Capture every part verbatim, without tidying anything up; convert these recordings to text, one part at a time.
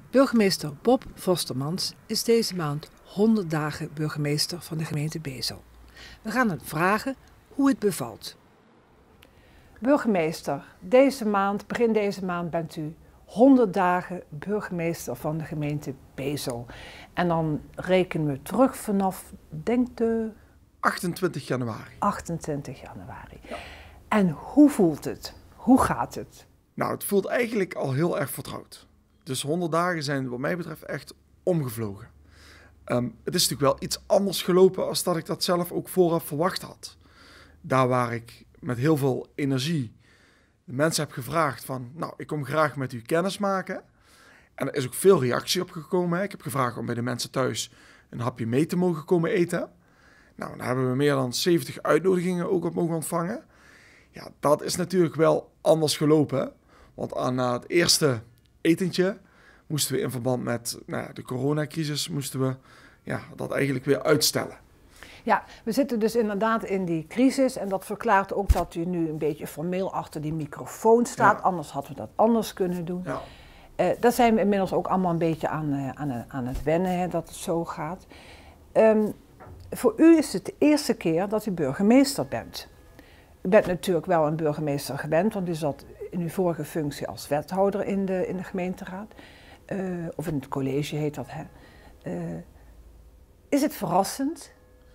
Burgemeester Bob Vostermans is deze maand honderd dagen burgemeester van de gemeente Bezel. We gaan hem vragen hoe het bevalt. Burgemeester, deze maand, begin deze maand bent u honderd dagen burgemeester van de gemeente Bezel. En dan rekenen we terug vanaf, denk de... achtentwintig januari. achtentwintig januari. Ja. En hoe voelt het? Hoe gaat het? Nou, het voelt eigenlijk al heel erg vertrouwd. Dus honderd dagen zijn wat mij betreft echt omgevlogen. Um, het is natuurlijk wel iets anders gelopen als dat ik dat zelf ook vooraf verwacht had. Daar waar ik met heel veel energie de mensen heb gevraagd van, nou, ik kom graag met u kennis maken. En er is ook veel reactie op gekomen. Hè. Ik heb gevraagd om bij de mensen thuis een hapje mee te mogen komen eten. Nou, daar hebben we meer dan zeventig uitnodigingen ook op mogen ontvangen. Ja, dat is natuurlijk wel anders gelopen. Want aan het eerste etentje moesten we in verband met nou ja, de coronacrisis moesten we ja, dat eigenlijk weer uitstellen. Ja, we zitten dus inderdaad in die crisis en dat verklaart ook dat u nu een beetje formeel achter die microfoon staat. Ja. Anders hadden we dat anders kunnen doen. Ja. Uh, daar zijn we inmiddels ook allemaal een beetje aan, uh, aan, aan het wennen, hè, dat het zo gaat. Um, voor u is het de eerste keer dat u burgemeester bent. U bent natuurlijk wel een burgemeester gewend, want u zat in uw vorige functie als wethouder in de, in de gemeenteraad. Uh, of in het college heet dat. Hè. Uh, is het verrassend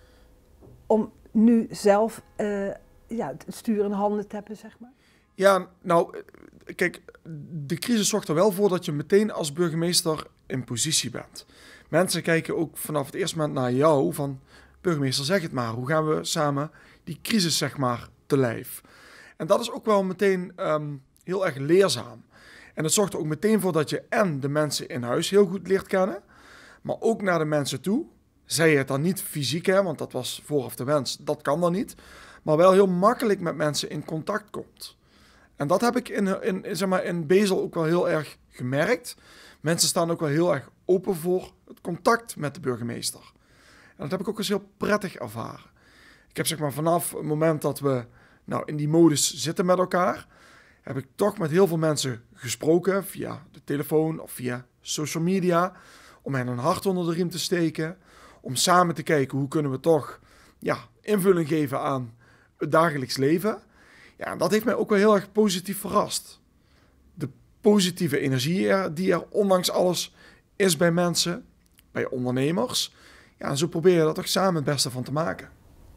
om nu zelf uh, ja, het stuur in handen te hebben, zeg maar? Ja, nou, kijk, de crisis zorgt er wel voor dat je meteen als burgemeester in positie bent. Mensen kijken ook vanaf het eerste moment naar jou van, burgemeester, zeg het maar, hoe gaan we samen die crisis, zeg maar, te lijf? En dat is ook wel meteen um, heel erg leerzaam. En het zorgt er ook meteen voor dat je en de mensen in huis heel goed leert kennen, maar ook naar de mensen toe. Zij het dan niet fysiek, hè, want dat was vooraf de wens, dat kan dan niet. Maar wel heel makkelijk met mensen in contact komt. En dat heb ik in, in, zeg maar, in Bezel ook wel heel erg gemerkt. Mensen staan ook wel heel erg open voor het contact met de burgemeester. En dat heb ik ook eens heel prettig ervaren. Ik heb zeg maar vanaf het moment dat we nou, in die modus zitten met elkaar, heb ik toch met heel veel mensen gesproken via de telefoon of via social media, om hen een hart onder de riem te steken, om samen te kijken hoe kunnen we toch ja, invulling geven aan het dagelijks leven. Ja, en dat heeft mij ook wel heel erg positief verrast. De positieve energie die er ondanks alles is bij mensen, bij ondernemers. Ja, en zo probeer je er toch samen het beste van te maken.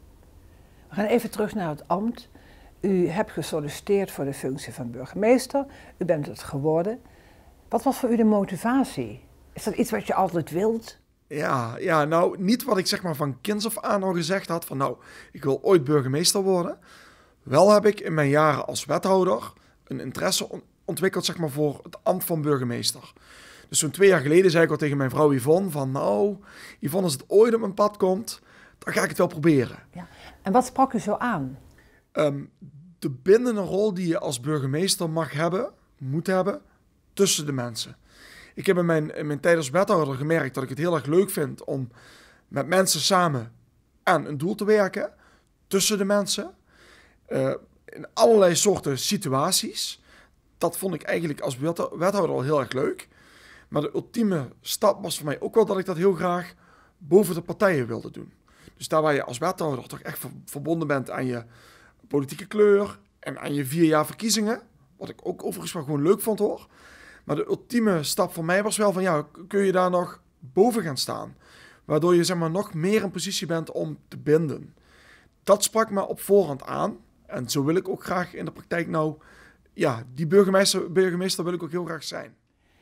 We gaan even terug naar het ambt. U hebt gesolliciteerd voor de functie van burgemeester. U bent het geworden. Wat was voor u de motivatie? Is dat iets wat je altijd wilt? Ja, ja, nou niet wat ik zeg maar van kinds af aan al gezegd had. Van nou, ik wil ooit burgemeester worden. Wel heb ik in mijn jaren als wethouder een interesse ontwikkeld zeg maar, voor het ambt van burgemeester. Dus zo'n twee jaar geleden zei ik al tegen mijn vrouw Yvonne van nou, Yvonne, als het ooit op mijn pad komt, dan ga ik het wel proberen. Ja. En wat sprak u zo aan? Um, de bindende rol die je als burgemeester mag hebben, moet hebben, tussen de mensen. Ik heb in mijn, in mijn tijd als wethouder gemerkt dat ik het heel erg leuk vind om met mensen samen aan een doel te werken, tussen de mensen, uh, in allerlei soorten situaties. Dat vond ik eigenlijk als wethouder al heel erg leuk. Maar de ultieme stap was voor mij ook wel dat ik dat heel graag boven de partijen wilde doen. Dus daar waar je als wethouder toch echt verbonden bent aan je politieke kleur en aan je vier jaar verkiezingen, wat ik ook overigens wel gewoon leuk vond hoor. Maar de ultieme stap voor mij was wel van ja, kun je daar nog boven gaan staan? Waardoor je zeg maar nog meer in positie bent om te binden. Dat sprak me op voorhand aan. En zo wil ik ook graag in de praktijk nou, ja, die burgemeester, burgemeester wil ik ook heel graag zijn.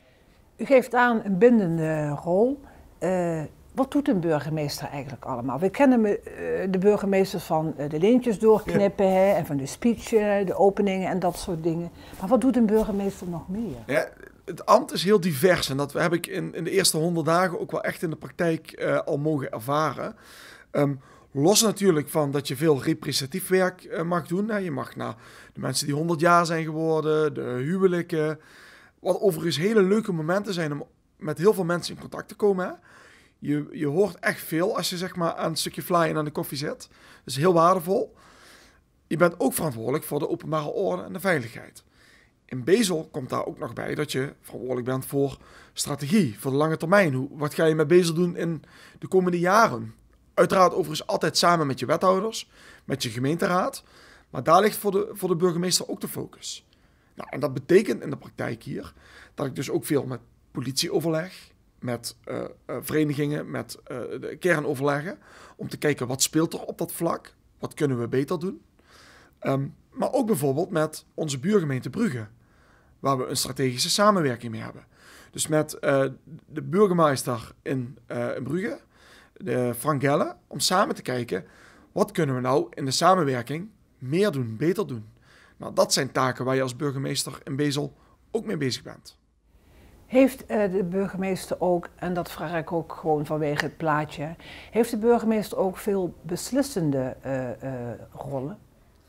U geeft aan een bindende rol. Uh, wat doet een burgemeester eigenlijk allemaal? We kennen uh, de burgemeesters van uh, de lintjes doorknippen, ja. hè, en van de speech, uh, de openingen en dat soort dingen. Maar wat doet een burgemeester nog meer? Ja, het ambt is heel divers en dat heb ik in, in de eerste honderd dagen ook wel echt in de praktijk uh, al mogen ervaren. Um, los natuurlijk van dat je veel representatief werk uh, mag doen. Hè. Je mag naar de mensen die honderd jaar zijn geworden, de huwelijken. Wat overigens hele leuke momenten zijn om met heel veel mensen in contact te komen. Hè. Je, je hoort echt veel als je zeg maar aan een stukje fly en aan de koffie zit. Dat is heel waardevol. Je bent ook verantwoordelijk voor de openbare orde en de veiligheid. in Bezel komt daar ook nog bij dat je verantwoordelijk bent voor strategie, voor de lange termijn. Hoe, wat ga je met Bezel doen in de komende jaren? Uiteraard overigens altijd samen met je wethouders, met je gemeenteraad. Maar daar ligt voor de, voor de burgemeester ook de focus. Nou, en dat betekent in de praktijk hier dat ik dus ook veel met politie overleg, met uh, uh, verenigingen, met uh, de kernoverleggen, om te kijken wat speelt er op dat vlak, wat kunnen we beter doen. Um, maar ook bijvoorbeeld met onze buurgemeente Brugge, waar we een strategische samenwerking mee hebben. Dus met uh, de burgemeester in, uh, in Brugge, de Frank Gelle, om samen te kijken, wat kunnen we nou in de samenwerking meer doen, beter doen. Nou, dat zijn taken waar je als burgemeester in Bezel ook mee bezig bent. Heeft uh, de burgemeester ook, en dat vraag ik ook gewoon vanwege het plaatje, heeft de burgemeester ook veel beslissende uh, uh, rollen?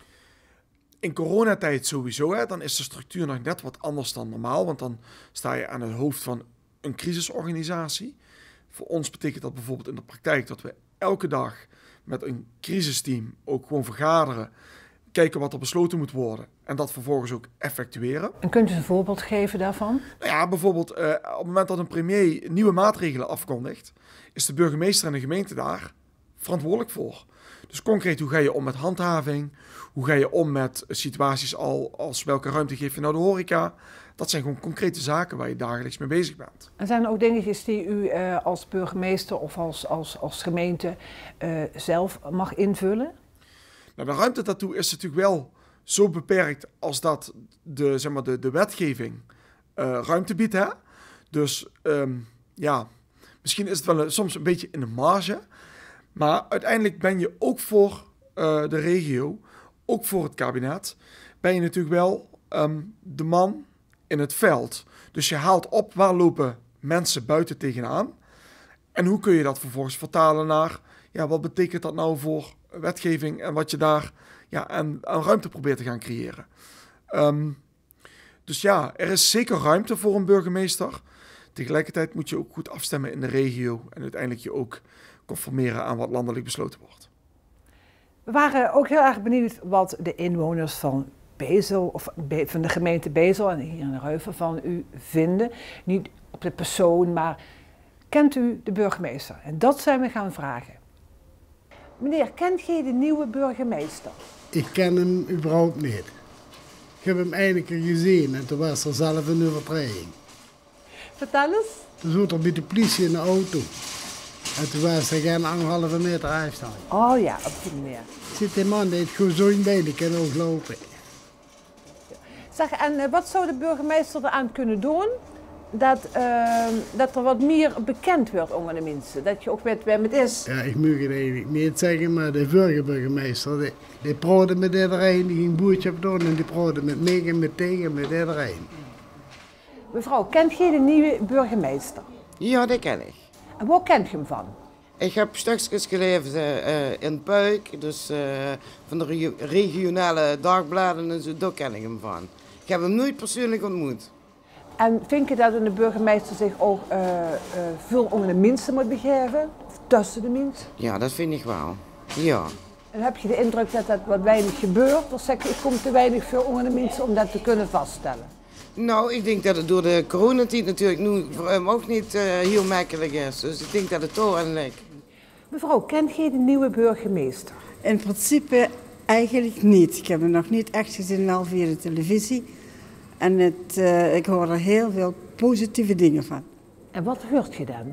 In coronatijd sowieso, hè, dan is de structuur nog net wat anders dan normaal, want dan sta je aan het hoofd van een crisisorganisatie. Voor ons betekent dat bijvoorbeeld in de praktijk dat we elke dag met een crisisteam ook gewoon vergaderen, kijken wat er besloten moet worden en dat vervolgens ook effectueren. En kunt u een voorbeeld geven daarvan? Nou ja, bijvoorbeeld uh, op het moment dat een premier nieuwe maatregelen afkondigt, is de burgemeester en de gemeente daar verantwoordelijk voor. Dus concreet, hoe ga je om met handhaving? Hoe ga je om met situaties al als welke ruimte geef je nou de horeca? Dat zijn gewoon concrete zaken waar je dagelijks mee bezig bent. En zijn er ook dingetjes die u uh, als burgemeester of als, als, als gemeente uh, zelf mag invullen? Nou, de ruimte daartoe is natuurlijk wel zo beperkt als dat de, zeg maar, de, de wetgeving uh, ruimte biedt. Hè? Dus um, ja, misschien is het wel een, soms een beetje in de marge. Maar uiteindelijk ben je ook voor uh, de regio, ook voor het kabinet, ben je natuurlijk wel um, de man in het veld. Dus je haalt op waar lopen mensen buiten tegenaan. En hoe kun je dat vervolgens vertalen naar, ja, wat betekent dat nou voor wetgeving en wat je daar ja, aan, aan ruimte probeert te gaan creëren. Um, dus ja, er is zeker ruimte voor een burgemeester. Tegelijkertijd moet je ook goed afstemmen in de regio en uiteindelijk je ook conformeren aan wat landelijk besloten wordt. We waren ook heel erg benieuwd wat de inwoners van Bezel, of van de gemeente Bezel en hier in de Reuven van u vinden. Niet op de persoon, maar kent u de burgemeester? En dat zijn we gaan vragen. Meneer, kent jij de nieuwe burgemeester? Ik ken hem überhaupt niet. Ik heb hem eindelijk keer gezien en toen was er zelf een overtreding. Vertel eens. Toen zat er bij de politie in de auto. En toen was er geen anderhalve meter afstand. Oh ja, op die manier. Zit die man die heeft gewoon zo'n been, die kan ook lopen. Zeg, en wat zou de burgemeester eraan kunnen doen dat, uh, dat er wat meer bekend wordt onder de mensen? Dat je ook weet wie het is? Ja, ik mag het eigenlijk niet zeggen, maar de vorige burgemeester, die, die praatte met iedereen, die ging boertje op doen en die praatte met mij en met tegen met iedereen. Mevrouw, kent jij de nieuwe burgemeester? Ja, dat ken ik. En waar kent je hem van? Ik heb stukjes gelezen uh, in Puik, dus uh, van de regio regionale dagbladen en zo, daar ken ik hem van. Ik heb hem nooit persoonlijk ontmoet. En vind je dat een burgemeester zich ook uh, uh, veel onder de mensen moet begeven? Of tussen de mensen? Ja, dat vind ik wel. Ja. En heb je de indruk dat dat wat weinig gebeurt? Of zeg je, ik kom te weinig veel onder de mensen om dat te kunnen vaststellen? Nou, ik denk dat het door de coronatijd natuurlijk nu voor hem ook niet uh, heel makkelijk is. Dus ik denk dat het toch aan ligt. Mevrouw, kent jij de nieuwe burgemeester? In principe eigenlijk niet. Ik heb hem nog niet echt gezien, wel via de televisie. En het, uh, ik hoor er heel veel positieve dingen van. En wat hoort je dan?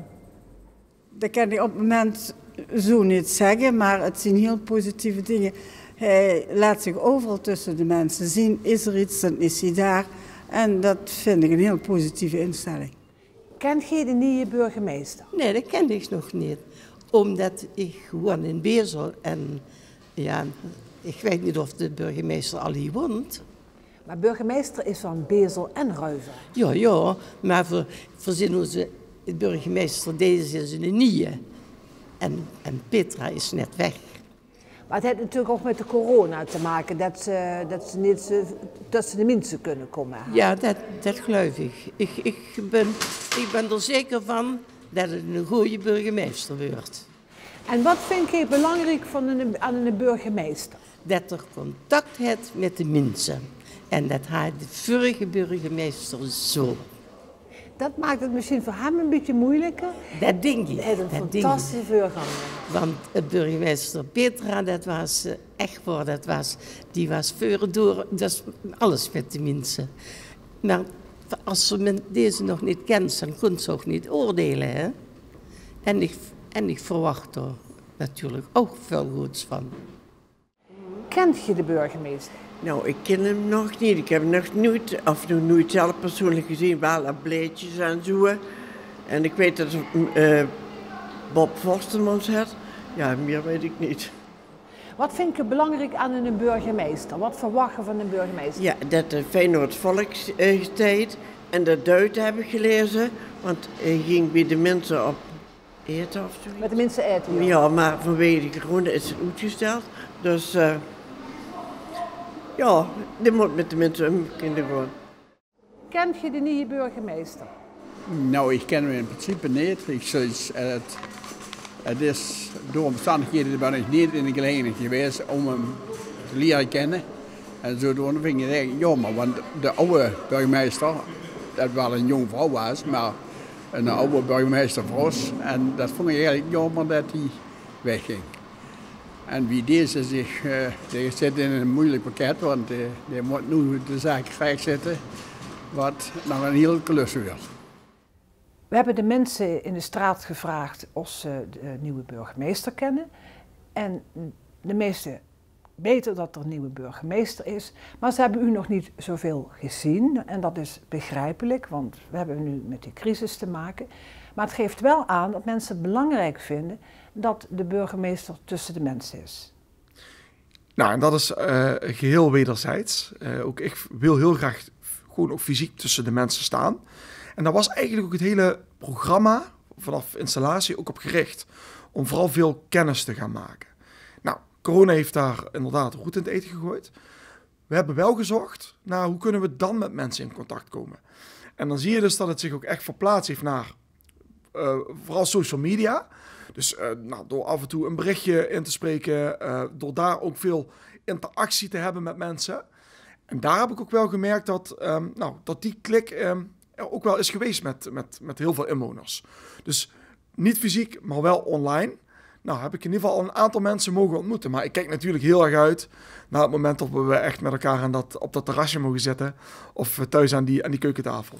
Dat kan ik op het moment zo niet zeggen, maar het zijn heel positieve dingen. Hij laat zich overal tussen de mensen zien. Is er iets, dan is hij daar. En dat vind ik een heel positieve instelling. Kent jij de nieuwe burgemeester? Nee, dat kende ik nog niet. Omdat ik woon in Bezel en ja, ik weet niet of de burgemeester al hier woont. Maar burgemeester is van Bezel en Reuven. Ja, ja, maar voor, voor zin onze burgemeester deze is een nieuwe. En, en Petra is net weg. Maar het heeft natuurlijk ook met de corona te maken, dat ze, dat ze niet tussen de mensen kunnen komen. Ja, dat, dat geloof ik. Ik, ik, ben, ik ben er zeker van dat het een goede burgemeester wordt. En wat vind je belangrijk van een, aan een burgemeester? Dat er contact heeft met de mensen. En dat had de vorige burgemeester zo. Dat maakt het misschien voor hem een beetje moeilijker. Dat denk ik. Hij heeft een dat denk fantastische ik. voorganger. Want de burgemeester Petra, dat was eh, echt waar, dat was, die was voor door, dat is alles met de mensen. Maar als ze deze nog niet kent, dan kon ze ook niet oordelen. Hè? En, ik, en ik verwacht er natuurlijk ook veel goeds van. Kent je de burgemeester? Nou, ik ken hem nog niet. Ik heb hem nog nooit, of nog nooit zelf persoonlijk gezien, wel op bleetjes en zo. En ik weet dat uh, Bob Forstermans had. Ja, meer weet ik niet. Wat vind je belangrijk aan een burgemeester? Wat verwacht je van een burgemeester? Ja, dat de Feyenoord Volkstijd en dat Duit heb ik gelezen. Want hij ging bij de mensen op eten of zo. Met de mensen eten? Ja, ja, maar vanwege de corona is het uitgesteld. Dus uh, ja, die moet met de mensen om kunnen gaan. Kent je de nieuwe burgemeester? Nou, ik ken hem in principe niet. Ik zoiets, het, het is door omstandigheden ben ik niet in de gelegenheid geweest om hem te leren kennen. En zodoende vind ik het eigenlijk jammer, want de oude burgemeester, dat wel een jong vrouw was, maar een oude burgemeester Vos. En dat vond ik eigenlijk jammer dat hij wegging. En wie deze zich, uh, die zit in een moeilijk pakket, want uh, die moet nu de zaak recht zetten, wat nog een heel klus wordt. We hebben de mensen in de straat gevraagd of ze de nieuwe burgemeester kennen. En de meesten weten dat er een nieuwe burgemeester is. Maar ze hebben u nog niet zoveel gezien. En dat is begrijpelijk, want we hebben nu met die crisis te maken. Maar het geeft wel aan dat mensen het belangrijk vinden dat de burgemeester tussen de mensen is. Nou, en dat is uh, geheel wederzijds. Uh, ook ik wil heel graag gewoon ook fysiek tussen de mensen staan. En daar was eigenlijk ook het hele programma vanaf installatie ook op gericht. Om vooral veel kennis te gaan maken. Nou, corona heeft daar inderdaad roet in het eten gegooid. We hebben wel gezocht naar hoe kunnen we dan met mensen in contact komen. En dan zie je dus dat het zich ook echt verplaatst heeft naar uh, vooral social media. Dus uh, nou, door af en toe een berichtje in te spreken, uh, door daar ook veel interactie te hebben met mensen. En daar heb ik ook wel gemerkt dat, um, nou, dat die klik um, er ook wel is geweest met, met, met heel veel inwoners. Dus niet fysiek, maar wel online. Nou, heb ik in ieder geval een aantal mensen mogen ontmoeten. Maar ik kijk natuurlijk heel erg uit naar het moment dat we echt met elkaar aan dat, op dat terrasje mogen zitten. Of thuis aan die, aan die keukentafel.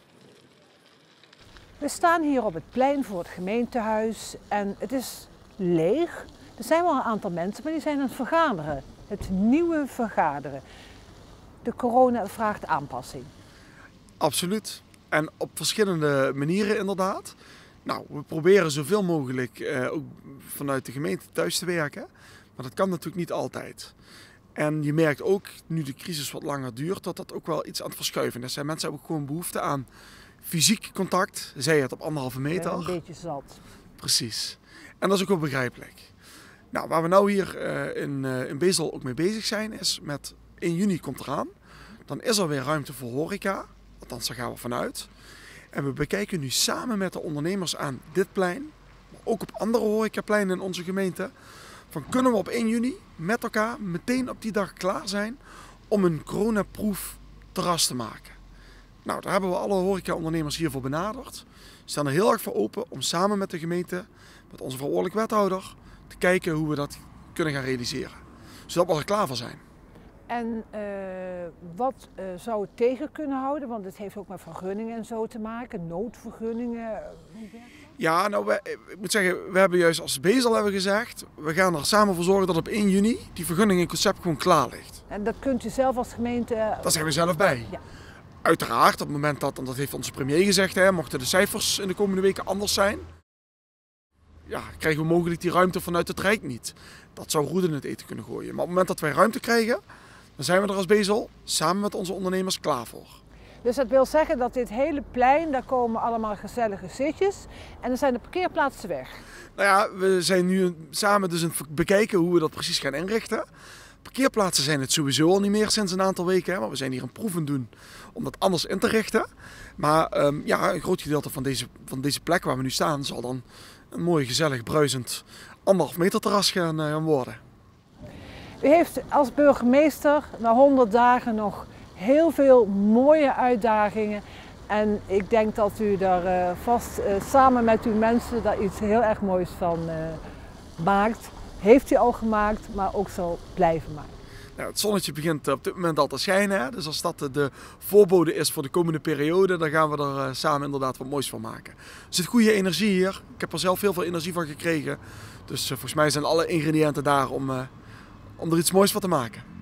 We staan hier op het plein voor het gemeentehuis en het is leeg. Er zijn wel een aantal mensen, maar die zijn aan het vergaderen. Het nieuwe vergaderen. De corona vraagt aanpassing. Absoluut. En op verschillende manieren inderdaad. Nou, we proberen zoveel mogelijk uh, ook vanuit de gemeente thuis te werken. Maar dat kan natuurlijk niet altijd. En je merkt ook, nu de crisis wat langer duurt, dat dat ook wel iets aan het verschuiven is. En mensen hebben ook gewoon behoefte aan fysiek contact. Zij het op anderhalve meter. Een beetje zat. Precies. En dat is ook wel begrijpelijk. Nou, waar we nou hier uh, in, uh, in Bezel ook mee bezig zijn, is met één juni komt eraan. Dan is er weer ruimte voor horeca. Althans, daar gaan we vanuit. En we bekijken nu samen met de ondernemers aan dit plein, maar ook op andere horecapleinen in onze gemeente, van kunnen we op één juni met elkaar meteen op die dag klaar zijn om een coronaproof terras te maken. Nou, daar hebben we alle horecaondernemers hiervoor benaderd. We staan er heel erg voor open om samen met de gemeente, met onze verantwoordelijk wethouder, te kijken hoe we dat kunnen gaan realiseren. Zodat we er klaar voor zijn. En uh, wat uh, zou het tegen kunnen houden? Want het heeft ook met vergunningen en zo te maken, noodvergunningen. Ja, nou, we, ik moet zeggen, we hebben juist als Bezel hebben gezegd, we gaan er samen voor zorgen dat op één juni die vergunning en concept gewoon klaar ligt. En dat kunt u zelf als gemeente... Uh, Daar zijn we zelf bij. Ja. Uiteraard, op het moment dat, en dat heeft onze premier gezegd, hè, mochten de cijfers in de komende weken anders zijn, ja, krijgen we mogelijk die ruimte vanuit het Rijk niet. Dat zou roet in het eten kunnen gooien. Maar op het moment dat wij ruimte krijgen, dan zijn we er als Bezel samen met onze ondernemers klaar voor. Dus dat wil zeggen dat dit hele plein, daar komen allemaal gezellige zitjes en dan zijn de parkeerplaatsen weg. Nou ja, we zijn nu samen dus aan het bekijken hoe we dat precies gaan inrichten. Parkeerplaatsen zijn het sowieso al niet meer sinds een aantal weken, hè, maar we zijn hier een proeven doen om dat anders in te richten. Maar um, ja, een groot gedeelte van deze, van deze plek waar we nu staan zal dan een mooi, gezellig, bruisend anderhalf meter terras gaan, uh, gaan worden. U heeft als burgemeester na honderd dagen nog heel veel mooie uitdagingen. En ik denk dat u daar uh, vast uh, samen met uw mensen daar iets heel erg moois van uh, maakt. Heeft u al gemaakt, maar ook zal blijven maken. Nou, het zonnetje begint op dit moment al te schijnen. Hè? Dus als dat de voorbode is voor de komende periode, dan gaan we er uh, samen inderdaad wat moois van maken. Er zit goede energie hier. Ik heb er zelf heel veel energie van gekregen. Dus uh, volgens mij zijn alle ingrediënten daar om, uh, om er iets moois van te maken.